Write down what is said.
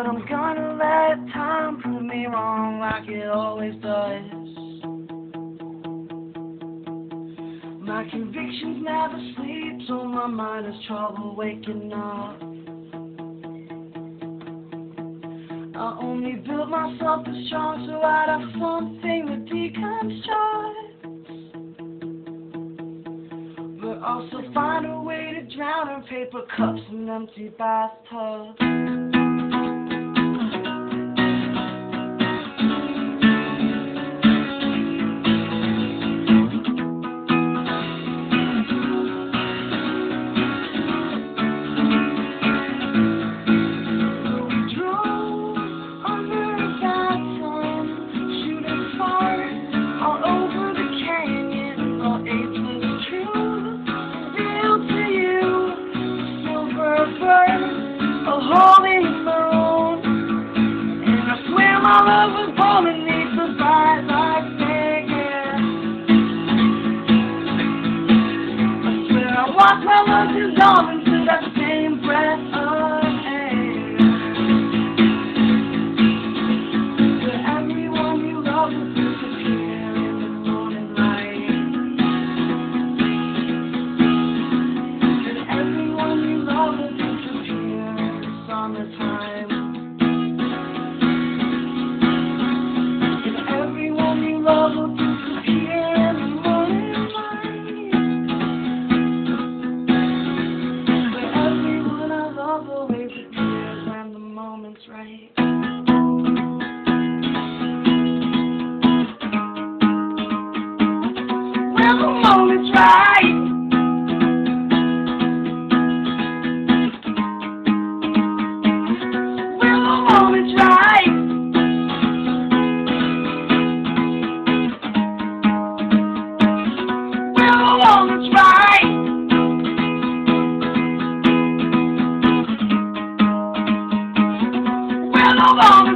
but I'm gonna let time prove me wrong like it always does. My convictions never sleep, so my mind has trouble waking up. I only built myself as strong so I'd have something to deconstruct, but also find a way to drown in paper cups and empty bathtubs. A holy moon, and I swear my love was born beneath the firelight singing. I swear I watched my love dissolve into that same breath of air. But everyone you love will disappear in the morning light, and everyone you love will summertime, and everyone you love will disappear in the morning light, but everyone I love always appears when the moment's right. When the moment's right. When the moment's right. When the moment's right. When the moment's